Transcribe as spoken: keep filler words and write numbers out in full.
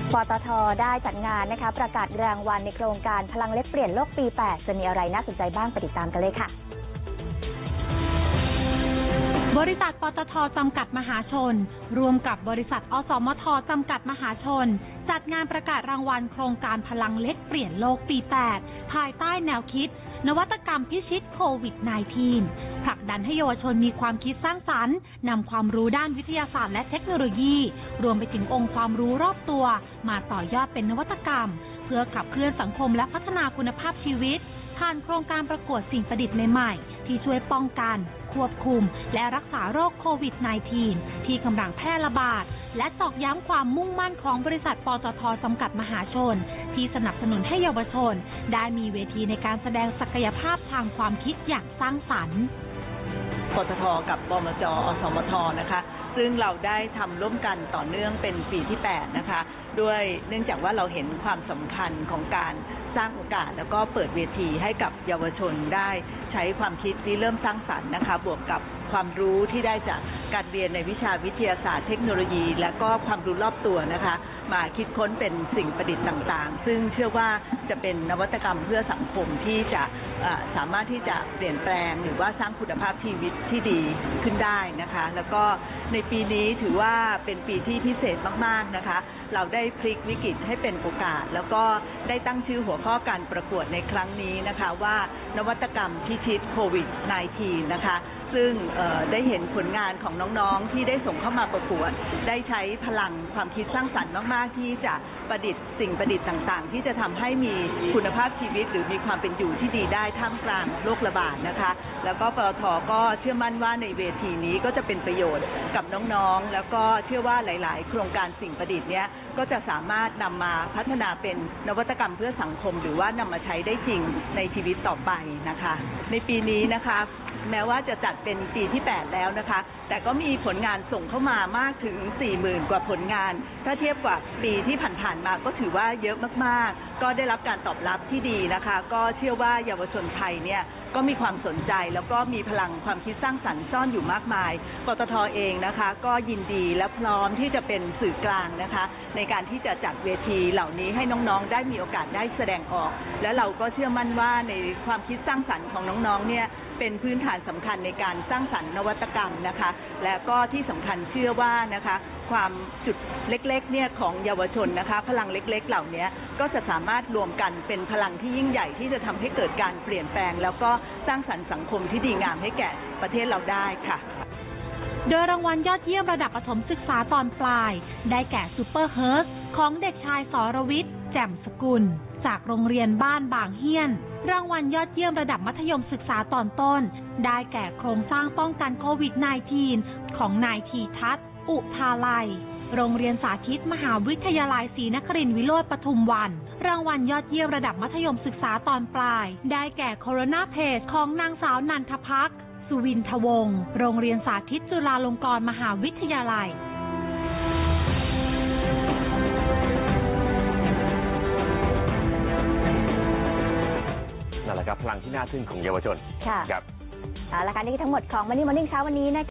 ปตท.ได้จัดงานนะคะประกาศรางวัลในโครงการพลังเล็กเปลี่ยนโลกปีแปดจะมีอะไรน่าสนใจบ้างไปติดตามกันเลยค่ะบริษัทปตท.จำกัดมหาชนร่วมกับบริษัทอสมท.จำกัดมหาชนจัดงานประกาศรางวัลโครงการพลังเล็กเปลี่ยนโลกปีแปดภายใต้แนวคิดนวัตกรรมพิชิตโควิด สิบเก้า ผลักดันให้เยาวชนมีความคิดสร้างสรรค์นำความรู้ด้านวิทยาศาสตร์และเทคโนโลยีรวมไปถึงองค์ความรู้รอบตัวมาต่อยอดเป็นนวัตกรรมเพื่อขับเคลื่อนสังคมและพัฒนาคุณภาพชีวิตผ่านโครงการประกวดสิ่งประดิษฐ์ใหม่ๆที่ช่วยป้องกันควบคุมและรักษาโรคโควิด สิบเก้า ที่กำลังแพร่ระบาดและตอกย้ำความมุ่งมั่นของบริษัทปตท.จำกัดมหาชนที่สนับสนุนให้เยาวชนได้มีเวทีในการแสดงศักยภาพทางความคิดอย่างสร้างสรรค์ปตท.กับบมจ.อสมท.นะคะซึ่งเราได้ทำร่วมกันต่อเนื่องเป็นปีที่แปดนะคะด้วยเนื่องจากว่าเราเห็นความสำคัญของการสร้างโอกาสแล้วก็เปิดเวทีให้กับเยาวชนได้ใช้ความคิดที่เริ่มสร้างสรรค์นะคะบวกกับความรู้ที่ได้จากการเรียนในวิชาวิทยาศาสตร์เทคโนโลยีและก็ความรู้รอบตัวนะคะมาคิดค้นเป็นสิ่งประดิษฐ์ต่างๆซึ่งเชื่อว่าจะเป็นนวัตกรรมเพื่อสังคมที่จะสามารถที่จะเปลี่ยนแปลงหรือว่าสร้างคุณภาพชีวิตที่ดีขึ้นได้นะคะแล้วก็ในปีนี้ถือว่าเป็นปีที่พิเศษมากๆนะคะเราได้พลิกวิกฤตให้เป็นโอกาสแล้วก็ได้ตั้งชื่อหัวข้อการประกวดในครั้งนี้นะคะว่านวัตกรรมพิชิตโควิด สิบเก้า นะคะซึ่งได้เห็นผลงานของน้องๆที่ได้ส่งเข้ามาประกวดได้ใช้พลังความคิดสร้างสรรค์มากๆที่จะประดิษฐ์สิ่งประดิษฐ์ต่างๆที่จะทำให้มีคุณภาพชีวิตหรือมีความเป็นอยู่ที่ดีได้ท่ามกลางโรคระบาดนะคะแล้วก็ปตท.ก็เชื่อมั่นว่าในเวทีนี้ก็จะเป็นประโยชน์กับน้องๆแล้วก็เชื่อว่าหลายๆโครงการสิ่งประดิษฐ์เนี้ยก็จะสามารถนำมาพัฒนาเป็นนวัตกรรมเพื่อสังคมหรือว่านำมาใช้ได้จริงในชีวิตต่อไปนะคะในปีนี้นะคะแม้ว่าจะจัดเป็นปีที่แปดแล้วนะคะแต่ก็มีผลงานส่งเข้ามามากถึง สี่หมื่น กว่าผลงานถ้าเทียบกับปีที่ผ่านๆมาก็ถือว่าเยอะมากๆก็ได้รับการตอบรับที่ดีนะคะก็เชื่อว่าเยาวชนไทยเนี่ยก็มีความสนใจแล้วก็มีพลังความคิดสร้างสรรค์ซ่อนอยู่มากมายปตท.เองนะคะก็ยินดีและพร้อมที่จะเป็นสื่อกลางนะคะในการที่จะจัดเวทีเหล่านี้ให้น้องๆได้มีโอกาสได้แสดงออกและเราก็เชื่อมั่นว่าในความคิดสร้างสรรค์ของน้องๆเนี่ยเป็นพื้นฐานสำคัญในการสร้างสรรค์นวัตกรรมนะคะและก็ที่สำคัญเชื่อว่านะคะความจุดเล็กๆเนี่ยของเยาวชนนะคะพลังเล็กๆเหล่านี้ก็จะสามารถรวมกันเป็นพลังที่ยิ่งใหญ่ที่จะทำให้เกิดการเปลี่ยนแปลงแล้วก็สร้างสรรค์สังคมที่ดีงามให้แก่ประเทศเราได้ค่ะโดยรางวัลยอดเยี่ยมระดับประถมศึกษาตอนปลายได้แก่ซูเปอร์เฮิร์สของเด็กชายสรวิทย์แจ่มสกุลจากโรงเรียนบ้านบางเฮียนรางวัลยอดเยี่ยมระดับมัธยมศึกษาตอนต้นได้แก่โครงสร้างป้องกันโควิด สิบเก้า ของนายทีทัศน์อุทาลัยโรงเรียนสาธิตมหาวิทยาลัยศรีนครินทร์วิโรจน์ปทุมวันรางวัลยอดเยี่ยมระดับมัธยมศึกษาตอนปลายได้แก่โคโรนาเพจของนางสาวนันทภักดิ์สุวินทวงศ์โรงเรียนสาธิตจุฬาลงกรณ์มหาวิทยาลัยนั่นแหละครับพลังที่น่าทึ่งของเยาวชนค่ะครับเอาละค่ะนี่ทั้งหมดของ Money Morning เช้าวันนี้นะ